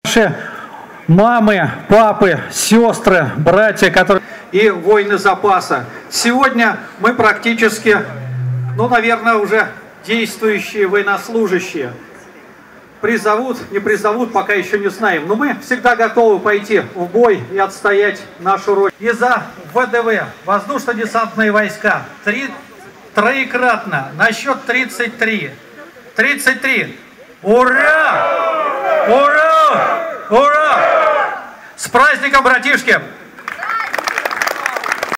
Наши мамы, папы, сестры, братья, которые и воины запаса. Сегодня мы практически, наверное, уже действующие военнослужащие. Призовут, не призовут, пока еще не знаем. Но мы всегда готовы пойти в бой и отстоять нашу родину. И за ВДВ, воздушно-десантные войска, троекратно, на счет 33. 33. Ура! Ура! Ура! С праздником, братишки!